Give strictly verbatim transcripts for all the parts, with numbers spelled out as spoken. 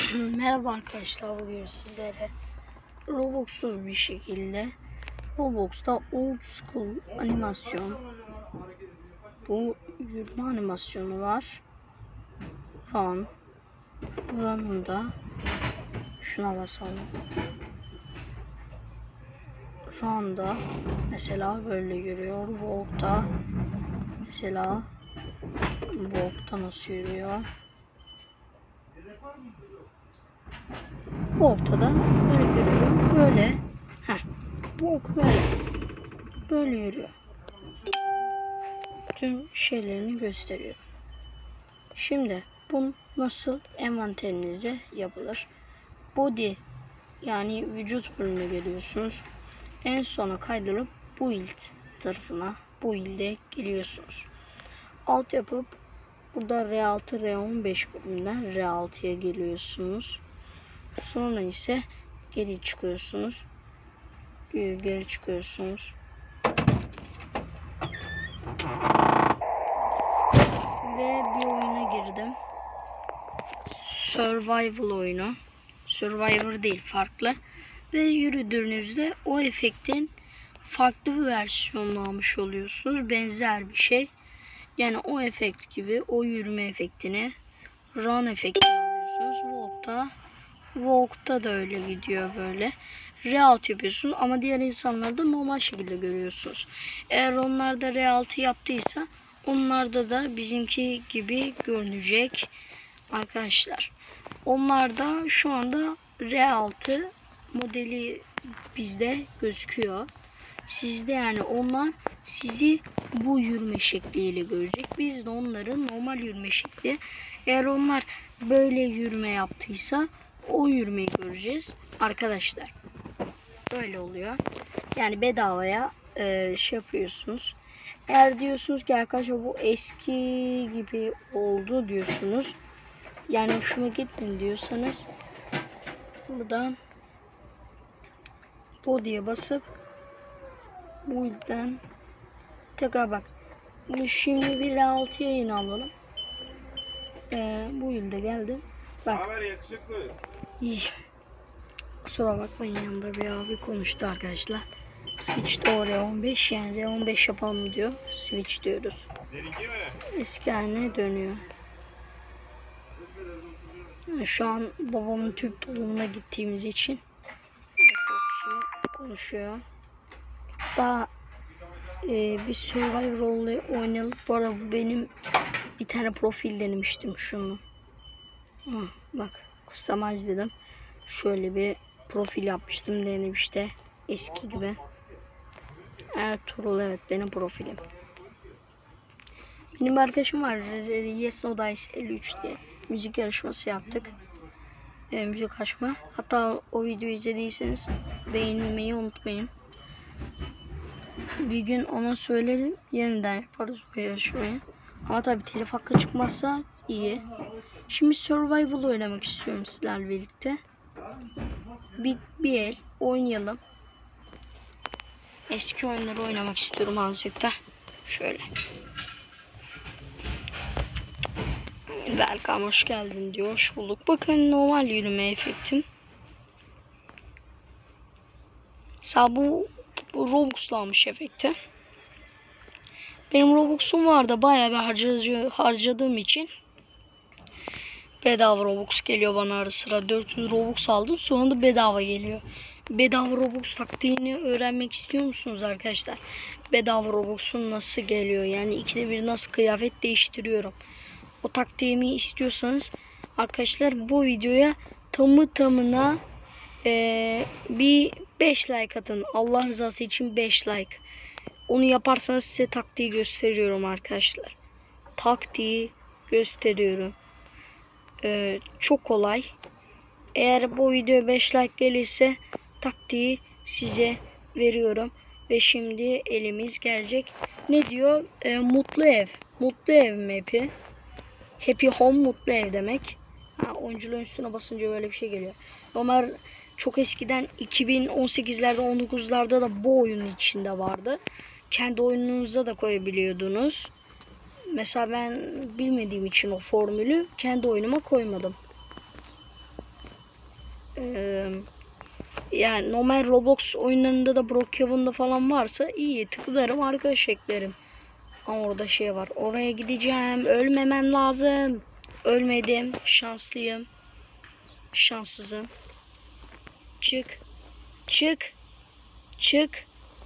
Merhaba arkadaşlar, bugün sizlere Robux'suz bir şekilde Roblox'ta old school animasyon, bu yürüme animasyonu var. Run Run'ın da şuna basalım. Run'da mesela böyle yürüyor. Walk'ta mesela Walk'ta nasıl yürüyor? Walk'ta da böyle görüyorum. Böyle. Heh. Walk böyle. Böyle yürüyor. Tüm şeylerini gösteriyor. Şimdi bu nasıl envanterinizde yapılır? Body, yani vücut bölümüne geliyorsunuz. En sona kaydırıp build tarafına, build'e geliyorsunuz. Alt yapıp burada R altı R on beş bölümünden R altıya geliyorsunuz. Sonra ise geri çıkıyorsunuz. Geri çıkıyorsunuz. Ve bir oyuna girdim. Survival oyunu. Survivor değil, farklı. Ve yürüdüğünüzde o efektin farklı bir versiyonunu almış oluyorsunuz. Benzer bir şey. Yani o efekt gibi o yürüme efektini, run efektini alıyorsunuz. Walk'ta, Walk'ta da öyle gidiyor böyle. R altı yapıyorsunuz ama diğer insanları da normal şekilde görüyorsunuz. Eğer onlar da R altı yaptıysa onlarda da bizimki gibi görünecek arkadaşlar. Onlar da şu anda R altı modeli bizde gözüküyor. Sizde yani onlar sizi bu yürüme şekliyle görecek. Biz de onların normal yürüme şekli. Eğer onlar böyle yürüme yaptıysa o yürümeyi göreceğiz arkadaşlar. Böyle oluyor. Yani bedavaya e, şey yapıyorsunuz. Eğer diyorsunuz ki arkadaşlar bu eski gibi oldu diyorsunuz. Yani hoşuma gitmedi diyorsanız buradan body'ye basıp bu ilden tekrar bak. Şimdi bir R altı yayını alalım. Ee, bu ilde geldim. Bak. Haber yakışıklı. İyi. Kusura bakmayın, yanında bir abi konuştu arkadaşlar. Switch'te o R on beş, yani R on beş yapalım diyor. Switch diyoruz. Seninki mi? Eski haline dönüyor. Şu an babamın tüp dolumuna gittiğimiz için çok kişi konuşuyor. Daha e, bir Survivor role'u oynayalım. Bu arada bu benim bir tane profil denemiştim şunu. Ha, bak kustamaj dedim. Şöyle bir profil yapmıştım denemişte. Eski gibi. Ertuğrul, evet benim profilim. Benim bir arkadaşım var. Yes No Dice elli üç diye. Müzik yarışması yaptık. E, müzik açma. Hatta o videoyu izlediyseniz beğenmeyi unutmayın. Bir gün ona söylerim. Yeniden yaparız bu yarışmayı. Ama tabii telif hakkı çıkmazsa iyi. Şimdi Survival oynamak istiyorum sizlerle birlikte. Bir, bir el oynayalım. Eski oyunları oynamak istiyorum azıcık da. Şöyle. Welcome, hoş geldin diyor. Hoş bulduk. Bakın normal yürüme efektim. Mesela bu, bu Robux'la almış efekti. Benim Robux'um vardı. Bayağı bir harcı, harcadığım için bedava Robux geliyor bana ara sıra. dört yüz Robux aldım. Sonra da bedava geliyor. Bedava Robux taktiğini öğrenmek istiyor musunuz arkadaşlar? Bedava Robux'un nasıl geliyor? Yani ikide bir nasıl kıyafet değiştiriyorum? O taktiğimi istiyorsanız arkadaşlar bu videoya tamı tamına e, bir beş like atın. Allah rızası için beş like. Onu yaparsanız size taktiği gösteriyorum arkadaşlar. Taktiği gösteriyorum. E, çok kolay. Eğer bu videoya beş like gelirse taktiği size veriyorum. Ve şimdi elimiz gelecek. Ne diyor? E, mutlu ev. Mutlu ev map'i. Happy Home, mutlu ev demek. Ha, oyunculuğun üstüne basınca böyle bir şey geliyor. Normal çok eskiden iki bin on sekizlerde on dokuzlarda da bu oyunun içinde vardı. Kendi oyununuza da koyabiliyordunuz. Mesela ben bilmediğim için o formülü kendi oyunuma koymadım. Ee, yani normal Roblox oyunlarında da Brookhaven'da falan varsa iyi tıklarım, arkadaş eklerim. Ama orada şey var. Oraya gideceğim. Ölmemem lazım. Ölmedim. Şanslıyım. Şanssızım. Çık. Çık. Çık.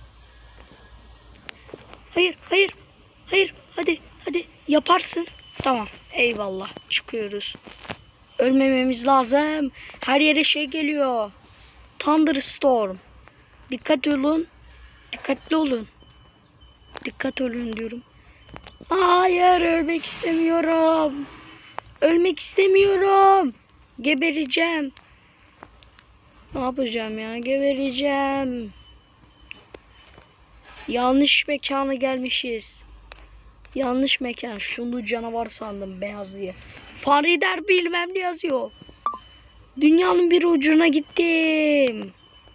Hayır, hayır. Hayır. Hadi, hadi. Yaparsın. Tamam. Eyvallah. Çıkıyoruz. Ölmememiz lazım. Her yere şey geliyor. Thunderstorm. Dikkat olun. Dikkatli olun. Dikkat olun diyorum. Hayır, ölmek istemiyorum. Ölmek istemiyorum. Gebereceğim. Ne yapacağım ya? Gebereceğim. Yanlış mekana gelmişiz. Yanlış mekan. Şunu canavar sandım, beyaz diye. Farider bilmem ne yazıyor. Dünyanın bir ucuna gittim.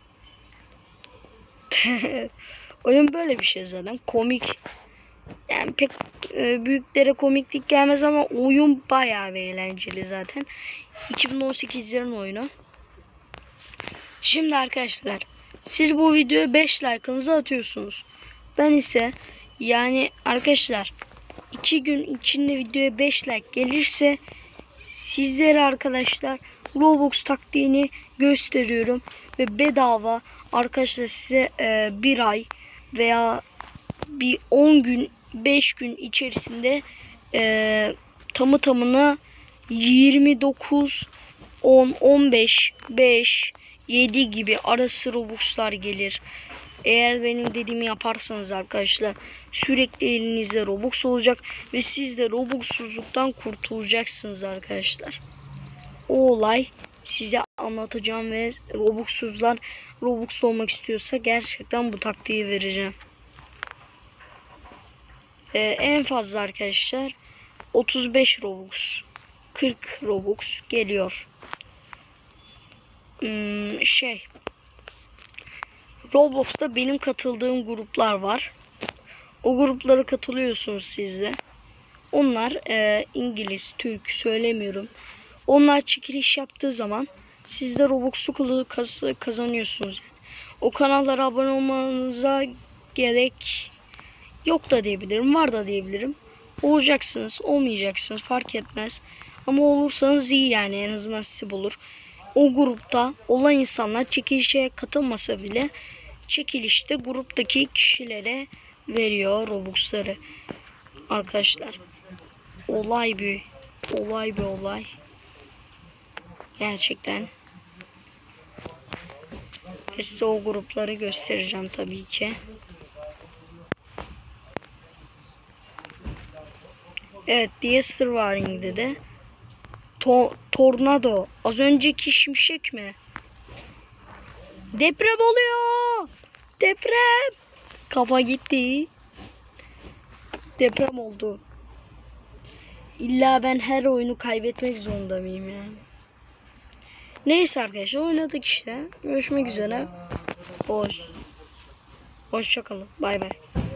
Oyun böyle bir şey zaten. Komik. Yani pek e, büyüklere komiklik gelmez ama oyun bayağı bir eğlenceli zaten. iki bin on sekizlerin oyunu. Şimdi arkadaşlar, siz bu videoya beş like'ınızı atıyorsunuz. Ben ise yani arkadaşlar iki gün içinde videoya beş like gelirse sizlere arkadaşlar Roblox taktiğini gösteriyorum. Ve bedava arkadaşlar size e, bir ay veya bir on gün beş gün içerisinde e, tamı tamına yirmi dokuz on on beş beş yedi gibi arası Robux'lar gelir. Eğer benim dediğimi yaparsanız arkadaşlar sürekli elinizde Robux olacak ve siz de Robux'suzluktan kurtulacaksınız arkadaşlar. O olay size anlatacağım ve Robux'suzlar Robux olmak istiyorsa gerçekten bu taktiği vereceğim. Ee, en fazla arkadaşlar otuz beş Robux, kırk Robux geliyor. Hmm, şey Roblox'ta benim katıldığım gruplar var. O gruplara katılıyorsunuz siz de. Onlar e, İngiliz, Türk söylemiyorum. Onlar çekiliş yaptığı zaman siz de Robux'u kazanıyorsunuz. O kanallara abone olmanıza gerek yok da diyebilirim, var da diyebilirim. Olacaksınız, olmayacaksınız fark etmez. Ama olursanız iyi, yani en azından sizi bulur. O grupta olan insanlar çekilişe katılmasa bile çekilişte gruptaki kişilere veriyor Robux'ları. Arkadaşlar olay bir olay bir olay. Gerçekten. Ve size o grupları göstereceğim tabii ki. Evet, Disaster Warning dedi. To tornado. Az önceki şimşek mi? Deprem oluyor. Deprem. Kafa gitti. Deprem oldu. İlla ben her oyunu kaybetmek zorunda mıyım yani? Neyse arkadaşlar, oynadık işte. Görüşmek üzere. Hoş. Hoşça kalın. Bay bay.